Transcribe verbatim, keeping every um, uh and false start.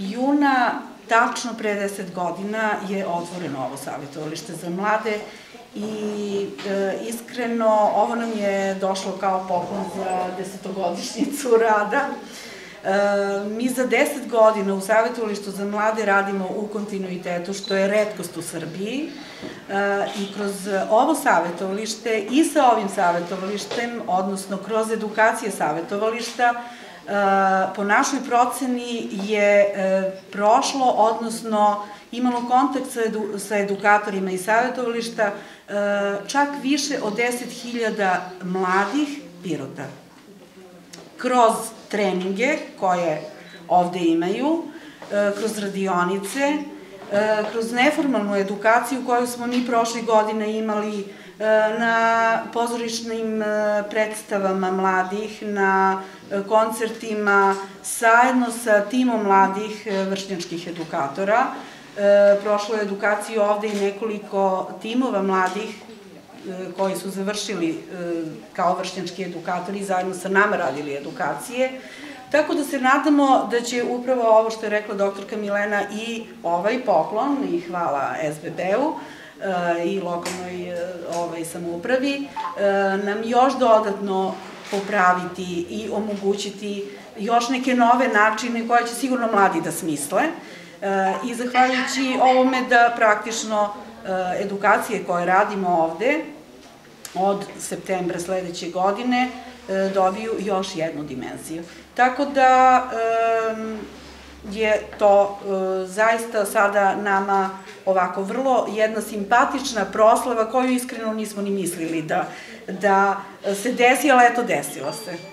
juna, tačno pre deset godina, je otvoreno ovo savjetovalište za mlade i iskreno ovo nam je došlo kao poklon za desetogodišnjicu rada. Mi za deset godina u savjetovalištu za mlade radimo u kontinuitetu, što je retkost u Srbiji, i kroz ovo savjetovalište i sa ovim savjetovalištem, odnosno kroz edukacije savjetovališta, po našoj proceni je prošlo, odnosno imalo kontakt sa edukatorima iz savjetovališta čak više od deset hiljada mladih Pirota. Kroz treninge koje ovde imaju, kroz radionice, kroz neformalnu edukaciju koju smo mi prošle godine imali na pozorišnim predstavama mladih, na koncertima, zajedno sa timom mladih vršnjačkih edukatora. Prošlo je edukaciju ovde i nekoliko timova mladih koji su završili kao vršnjački edukatori i zajedno sa nama radili edukacije. Tako da se nadamo da će upravo ovo što je rekla doktorka Milena i ovaj poklon, i hvala es be be-u i lokalnoj samoupravi, nam još dodatno popraviti i omogućiti još neke nove načine koje će sigurno mladi da smisle. I zahvaljujući ovome da praktično edukacije koje radimo ovde od septembra sledeće godine dobiju još jednu dimenziju. Tako da je to zaista sada nama ovako vrlo jedna simpatična proslava koju iskreno nismo ni mislili da se desi, ali eto desilo se.